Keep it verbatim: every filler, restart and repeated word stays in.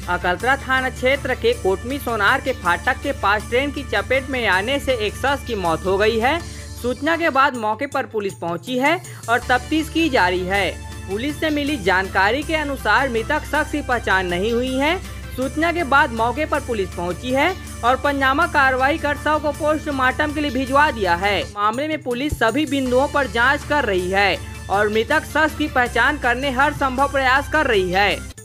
अकलतरा थाना क्षेत्र के कोटमी सोनार के फाटक के पास ट्रेन की चपेट में आने से एक शख्स की मौत हो गई है। सूचना के बाद मौके पर पुलिस पहुंची है और तफ्तीश की जा रही है। पुलिस से मिली जानकारी के अनुसार मृतक शख्स की पहचान नहीं हुई है। सूचना के बाद मौके पर पुलिस पहुंची है और पंचनामा कार्रवाई कर शव को पोस्टमार्टम के लिए भिजवा दिया है। मामले में पुलिस सभी बिंदुओं पर जांच कर रही है और मृतक शख्स की पहचान करने हर संभव प्रयास कर रही है।